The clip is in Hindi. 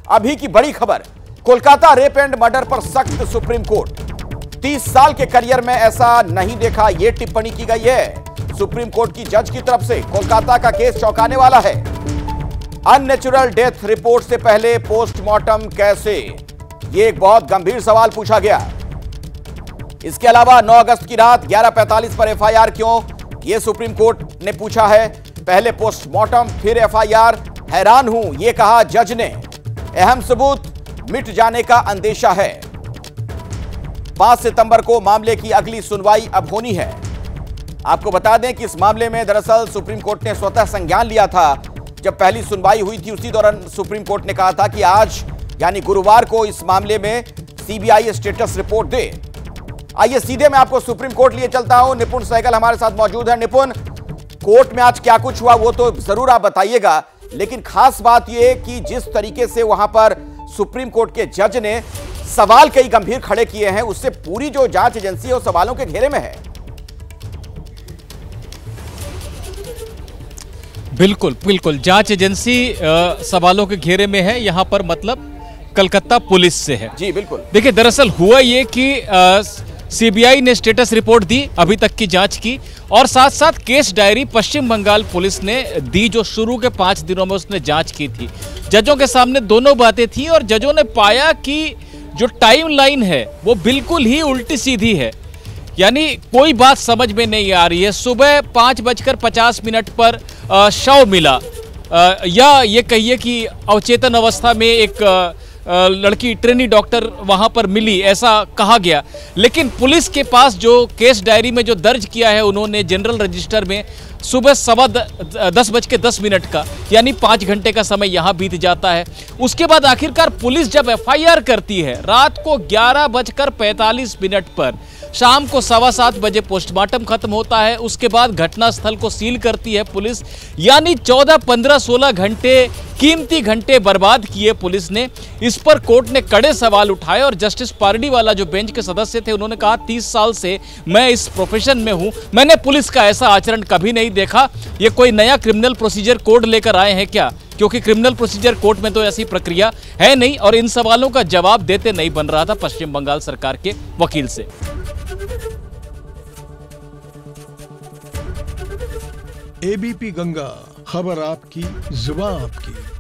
अभी की बड़ी खबर, कोलकाता रेप एंड मर्डर पर सख्त सुप्रीम कोर्ट। 30 साल के करियर में ऐसा नहीं देखा, यह टिप्पणी की गई है सुप्रीम कोर्ट की जज की तरफ से। कोलकाता का केस चौंकाने वाला है। अननेचुरल डेथ रिपोर्ट से पहले पोस्टमार्टम कैसे, यह एक बहुत गंभीर सवाल पूछा गया। इसके अलावा 9 अगस्त की रात 11:45 पर एफआईआर क्यों, यह सुप्रीम कोर्ट ने पूछा है। पहले पोस्टमार्टम फिर एफआईआर, हैरान हूं, यह कहा जज ने। अहम सबूत मिट जाने का अंदेशा है। 5 सितंबर को मामले की अगली सुनवाई अब होनी है। आपको बता दें कि इस मामले में दरअसल सुप्रीम कोर्ट ने स्वतः संज्ञान लिया था। जब पहली सुनवाई हुई थी उसी दौरान सुप्रीम कोर्ट ने कहा था कि आज यानी गुरुवार को इस मामले में सीबीआई स्टेटस रिपोर्ट दे। आइए सीधे मैं आपको सुप्रीम कोर्ट लिए चलता हूं। निपुण सहगल हमारे साथ मौजूद है। निपुण, कोर्ट में आज क्या कुछ हुआ वो तो जरूर आप बताइएगा, लेकिन खास बात यह कि जिस तरीके से वहां पर सुप्रीम कोर्ट के जज ने सवाल कई गंभीर खड़े किए हैं, उससे पूरी जो जांच एजेंसी है वो सवालों के घेरे में है। बिल्कुल बिल्कुल, जांच एजेंसी सवालों के घेरे में है। यहां पर मतलब कलकत्ता पुलिस से है। जी बिल्कुल। देखिए, दरअसल हुआ ये कि सीबीआई ने स्टेटस रिपोर्ट दी, अभी तक की जांच की, और साथ साथ case diary Paschim Bengal police ने दी, जो शुरू के 5 दिनों में उसने जांच की थी। जजों के सामने दोनों बातें थी और जजों ने पाया कि जो टाइमलाइन है वो बिल्कुल ही उल्टी सीधी है। यानी कोई बात समझ में नहीं आ रही है। सुबह 5:50 पर शव मिला, या ये कहिए कि अवचेतन अवस्था में एक लड़की ट्रेनी डॉक्टर वहां पर मिली, ऐसा कहा गया। लेकिन पुलिस के पास जो केस डायरी में जो दर्ज किया है उन्होंने जनरल रजिस्टर में, सुबह 10:10 का, यानी 5 घंटे का समय यहां बीत जाता है। उसके बाद आखिरकार पुलिस जब एफआईआर करती है रात को 11:45 पर, शाम को 7:15 बजे पोस्टमार्टम खत्म होता है। उसके बाद घटनास्थल को सील करती है पुलिस। यानी 14, 15, 16 घंटे, कीमती घंटे बर्बाद किए पुलिस ने। इस पर कोर्ट ने कड़े सवाल उठाए और जस्टिस पारडीवाला जो बेंच के सदस्य थे उन्होंने कहा, 30 साल से मैं इस प्रोफेशन में हूं, मैंने पुलिस का ऐसा आचरण कभी नहीं देखा। ये कोई नया क्रिमिनल प्रोसीजर कोड लेकर आए हैं क्या? क्योंकि क्रिमिनल प्रोसीजर कोर्ट में तो ऐसी प्रक्रिया है नहीं। और इन सवालों का जवाब देते नहीं बन रहा था पश्चिम बंगाल सरकार के वकील से। एबीपी गंगा, खबर आपकी, जुबान आपकी।